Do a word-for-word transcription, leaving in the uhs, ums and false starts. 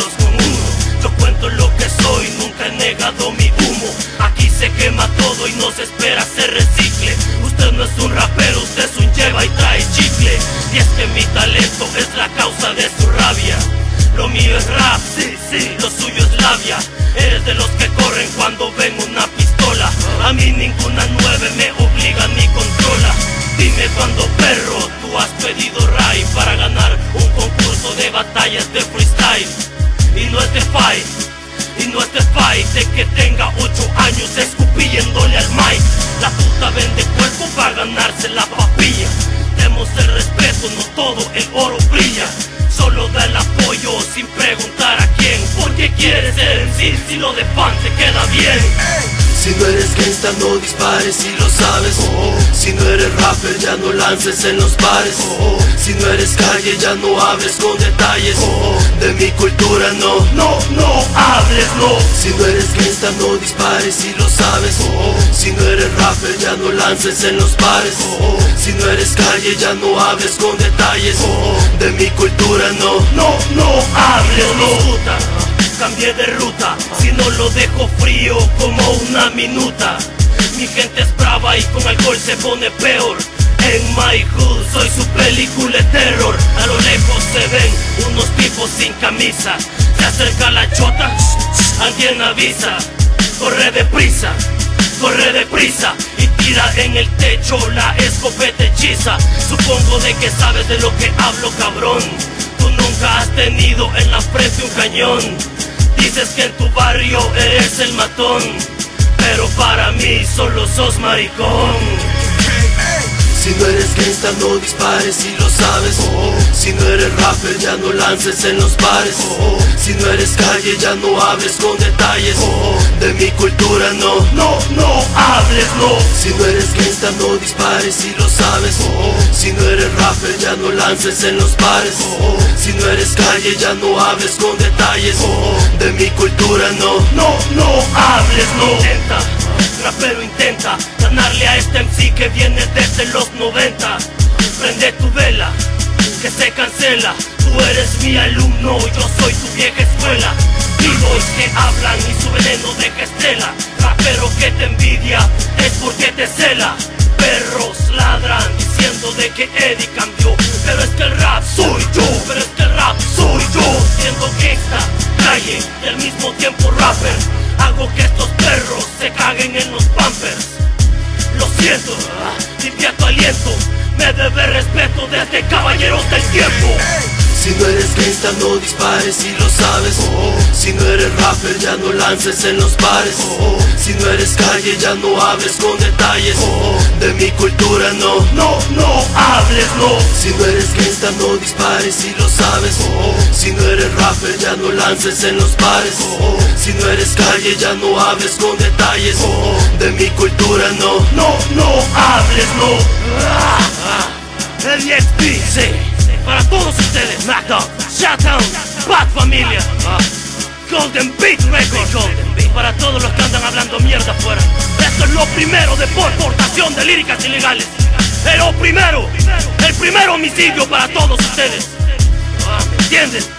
todos con uno. Yo cuento lo que soy, nunca he negado mi humo. Aquí se quema todo y no se espera se recicle. Usted no es un rapero, usted es un lleva y trae chicle. Y es que mi talento es la causa de su rabia. Lo mío es rap, sí, sí, lo suyo es labia. Eres de los que corren cuando ven una pistola. A mí ninguna nueve me obliga ni controla. Dime cuando, perro, tú has pedido ray para ganar un concurso de batallas de freestyle. Y no es de fight, y no es de fight de que tenga ocho años escupiéndole al mic. La puta vende cuerpo para ganarse la papilla. Demos el respeto, no todo el oro brilla. Solo da el apoyo sin preguntar a quién. ¿Por qué quieres ser en sí si lo de pan te queda bien? Si no eres gangsta no dispares si lo sabes. Oh, si no eres rapper ya no lances en los bares. Oh, si no eres calle ya no hables con detalles. Oh, de mi cultura no, no, no hables, no. Si no eres gangsta no dispares si lo sabes. Oh, si no eres rapper ya no lances en los bares. Oh, si no eres calle ya no hables con detalles. Oh, de mi cultura no, no, no hables, no. Cambié de ruta, si no lo dejo frío como una minuta. Mi gente es brava y con alcohol se pone peor. En my hood soy su película de terror. A lo lejos se ven unos tipos sin camisa. Se acerca la chota, alguien avisa. Corre deprisa, corre deprisa y tira en el techo la escopeta hechiza. Supongo de que sabes de lo que hablo, cabrón. Tú nunca has tenido en la frente un cañón. Dices que en tu barrio eres el matón, pero para mí solo sos maricón. Si no eres gangsta no dispares si lo sabes. Oh, si no eres rapper ya no lances en los bares. Oh, si no eres calle ya no hables con detalles. Oh, de mi cultura no, no, no hables, no. Si no eres gangsta no dispares si lo sabes. Oh, si no eres rapper ya no lances en los bares. Oh, si no eres calle ya no hables con detalles. Oh, de mi cultura no, no, no hables, no. Intenta, rapero intenta ganarle a este M C que viene desde los noventa. Prende tu vela, que se cancela. Tú eres mi alumno, yo soy tu vieja escuela. Vivos que hablan y su veneno deja estela. Rapero que te envidia es porque te cela. Perros ladran diciendo de que Eddie cambió, pero es que el rap soy yo, pero es que el rap soy yo. Siendo gangsta, calle y al mismo tiempo rapper, hago que estos perros se caguen en los pampers. Lo siento, limpia tu aliento, me debe respeto desde caballeros del tiempo. Si no eres gangsta no dispares si lo sabes. Oh, si no eres rapper ya no lances en los bares. Oh, si no eres calle ya no hables con detalles. Oh, de mi cultura no, no, no hables, no. Si no eres gangsta no dispares si lo sabes. Oh, si no eres rapper ya no lances en los bares. Oh, si no eres calle ya no hables con detalles. Oh, de mi cultura no, no, no hables, no. Ah, ah. El X P, sí. Para todos ustedes, Macdog, Shutdown, Bad Familia, uh, Golden Beat Records. Golden Beat. Para todos los que andan hablando mierda afuera. Esto es lo primero de portación de líricas ilegales. Es lo primero, el primer homicidio para todos ustedes. Uh, ¿Me entienden?